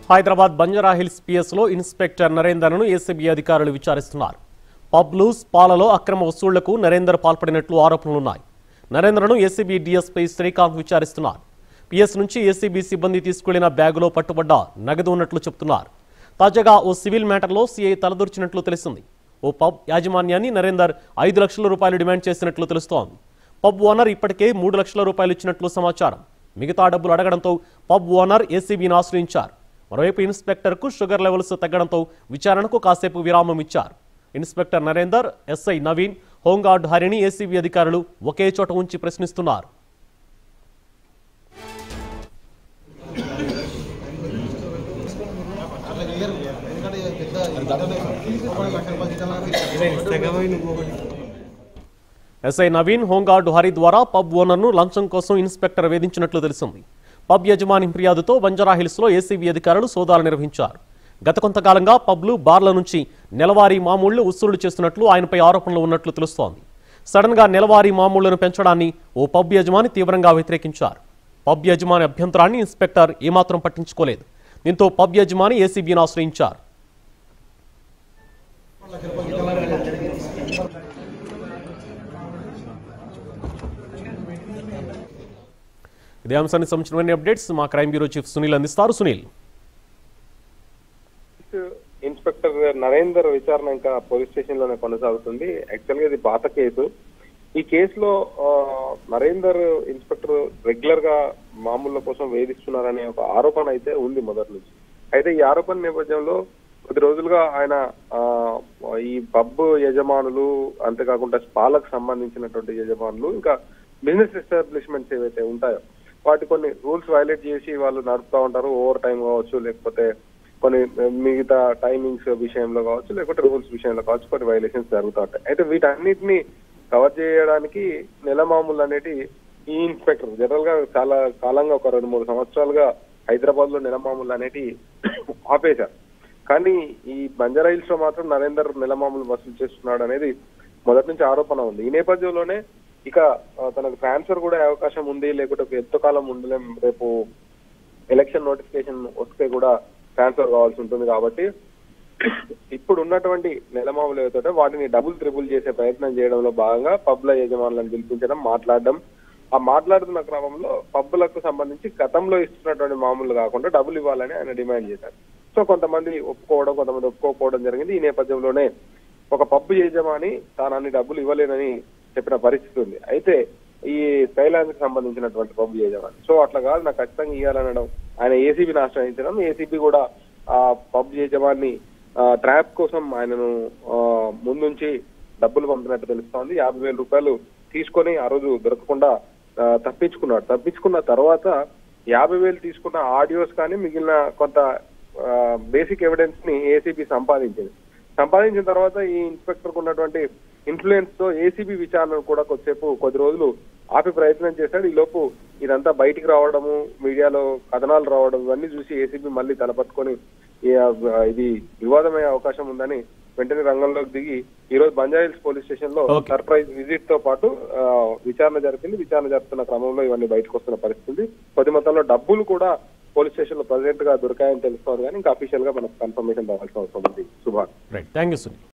హైదరాబాద్ బంజారాహిల్స్ పిఎస్లో ఇన్స్పెక్టర్ నరేందర్ను ఏసీబీ అధికారులు విచారిస్తున్నారు. పబ్లు, స్పాలలో అక్రమ వసూళ్లకు నరేందర్ పాల్పడినట్లు ఆరోపణలున్నాయి. నరేందర్ను ఏసీబీ డీఎస్పీ శ్రీకాంత్ విచారిస్తున్నారు. పిఎస్ నుంచి ఏసీబీ సిబ్బంది తీసుకెళ్లిన బ్యాగులో పట్టుబడ్డ నగదు ఉన్నట్లు చెబుతున్నారు. తాజాగా ఓ సివిల్ మ్యాటర్లో సీఐ తలదూర్చినట్లు తెలిసింది. ఓ పబ్ యాజమాన్యాన్ని నరేందర్ 5 లక్షల రూపాయలు డిమాండ్ చేసినట్లు తెలుస్తోంది. పబ్ ఓనర్ ఇప్పటికే 3 లక్షల రూపాయలు ఇచ్చినట్లు సమాచారం. మిగతా డబ్బులు అడగడంతో పబ్ ఓనర్ ఏసీబీని ఆశ్రయించారు. మరోవైపు ఇన్స్పెక్టర్కు షుగర్ లెవెల్స్ తగ్గడంతో విచారణకు కాసేపు విరామం ఇచ్చారు. Inspector Narender, SI Naveen, home guard హరిని ఏసీబీ అధికారులు ఒకే చోట ఉంచి ప్రశ్నిస్తున్నారు. ఎస్ఐ నవీన్, హోంగార్డు హరి ద్వారా పబ్ ఓనర్ను లంచం కోసం ఇన్స్పెక్టర్ వేధించినట్లు తెలిసింది. పబ్ యజమాని ఫిర్యాదుతో బంజారాహిల్స్లో ఏసీబీ అధికారులు సోదాలు నిర్వహించారు. గత కొంతకాలంగా పబ్లు, బార్ల నుంచి నెలవారీ మామూళ్లు వసూళ్లు చేస్తున్నట్లు ఆయనపై ఆరోపణలు ఉన్నట్లు తెలుస్తోంది. సడన్ గా నెలవారీ మామూళ్లను పెంచడాన్ని ఓ పబ్ యజమాని తీవ్రంగా వ్యతిరేకించారు. పబ్ యజమాని అభ్యంతరాన్ని ఇన్స్పెక్టర్ ఏమాత్రం పట్టించుకోలేదు. దీంతో పబ్ యజమాని ఏసీబీని ఆశ్రయించారు. ఇదే అంశానికి సంబంధించిన అప్డేట్స్ మా క్రైమ్ బ్యూరో చీఫ్ సునీల్ అందిస్తారు. సునీల్, ఇన్స్పెక్టర్ నరేందర్ విచారణ ఇంకా పోలీస్ స్టేషన్ లోనే కొనసాగుతుంది. యాక్చువల్ గా ఇది పాత కేసు. ఈ కేసులో నరేందర్ ఇన్స్పెక్టర్ రెగ్యులర్ గా మామూళ్ల కోసం వేధిస్తున్నారనే ఒక ఆరోపణ అయితే ఉంది మొదటి నుంచి. అయితే ఈ ఆరోపణ నేపథ్యంలో కొద్ది రోజులుగా ఆయన ఈ పబ్ యజమానులు, అంతేకాకుండా స్పాలకు సంబంధించినటువంటి యజమానులు, ఇంకా బిజినెస్ ఎస్టాబ్లిష్మెంట్స్ ఏవైతే ఉంటాయో వాటి కొన్ని రూల్స్ వైలేట్ చేసి వాళ్ళు నడుపుతా ఉంటారు. ఓవర్ టైం కావచ్చు, లేకపోతే కొన్ని మిగతా టైమింగ్స్ విషయంలో కావచ్చు, లేకపోతే రూల్స్ విషయంలో కావచ్చు, కొన్ని వైలేషన్స్ జరుగుతూ ఉంటాయి. అయితే వీటన్నిటిని కవర్ చేయడానికి నెల మామూలు అనేది ఈ ఇన్స్పెక్టర్ జనరల్ గా చాలా కాలంగా ఒక 2-3 సంవత్సరాలుగా హైదరాబాద్ లో నెల మామూలు అనేది ఆపేశారు. కానీ ఈ బంజారాహిల్స్ లో మాత్రం నరేందర్ నెల మామూలు వసూలు చేస్తున్నాడు అనేది మొదటి నుంచి ఆరోపణ ఉంది. ఈ నేపథ్యంలోనే ఇక తనకు ట్రాన్స్ఫర్ కూడా అవకాశం ఉంది, లేకపోతే ఎంతకాలం ఉండలేం, రేపు ఎలక్షన్ నోటిఫికేషన్ వస్తే కూడా ట్రాన్స్ఫర్ కావాల్సి ఉంటుంది. కాబట్టి ఇప్పుడు ఉన్నటువంటి నెలమామూలు ఏదైతే వాటిని త్రిబుల్ చేసే ప్రయత్నం చేయడంలో భాగంగా పబ్ల యజమానులను పిలిపించడం, మాట్లాడడం. ఆ మాట్లాడుతున్న క్రమంలో పబ్బులకు సంబంధించి గతంలో ఇస్తున్నటువంటి మామూలు కాకుండా డబ్బులు ఇవ్వాలని ఆయన డిమాండ్ చేశారు. సో కొంతమంది ఒప్పుకోవడం, కొంతమంది ఒప్పుకోకపోవడం జరిగింది. ఈ నేపథ్యంలోనే ఒక పబ్బు యజమాని తాను అన్ని డబ్బులు ఇవ్వలేనని చెప్పిన పరిస్థితి ఉంది. అయితే ఈ థైలాండ్ కి సంబంధించినటువంటి పబ్ యజమాని సో అట్లా కాదు, నాకు ఖచ్చితంగా ఇవ్వాలనడం, ఆయన ఏసీబీని ఆశ్రయించడం. ఏసీబీ కూడా ఆ పబ్ యజమాని ట్రాప్ కోసం ఆయనను ముందుంచి డబ్బులు పంపినట్టు తెలుస్తోంది. 50,000 రూపాయలు తీసుకొని ఆ రోజు దొరకకుండా తప్పించుకున్నాడు. తప్పించుకున్న తర్వాత 50,000 తీసుకున్న ఆడియోస్ కానీ మిగిలిన కొంత బేసిక్ ఎవిడెన్స్ ని ఏసీబీ సంపాదించిన తర్వాత ఈ ఇన్స్పెక్టర్ కు ఉన్నటువంటి ఇన్ఫ్లుయెన్స్ తో ఏసీబీ విచారణ కూడా కొద్ది రోజులు ఆపి ప్రయత్నం చేశాడు. ఈ లోపు ఇదంతా బయటికి రావడము, మీడియాలో కథనాలు రావడం, ఇవన్నీ చూసి ఏసీబీ మళ్ళీ తలపట్టుకొని ఇది వివాదమయ్యే అవకాశం ఉందని వెంటనే రంగంలోకి దిగి ఈ రోజు బంజారాహిల్స్ పోలీస్ స్టేషన్ లో సర్ప్రైజ్ విజిట్ తో పాటు విచారణ జరిపింది. విచారణ జరుపుతున్న క్రమంలో ఇవన్నీ బయటకు వస్తున్న పరిస్థితి. కొద్ది మొత్తంలో డబ్బులు కూడా పోలీస్ స్టేషన్ లో ప్రెజెంట్ గా దొరికాయని తెలుస్తోంది, కానీ ఇంకా అఫీషియల్ గా మనకు కన్ఫర్మేషన్ రావాల్సిన అవసరం ఉంది. శుభాన్. Thank you.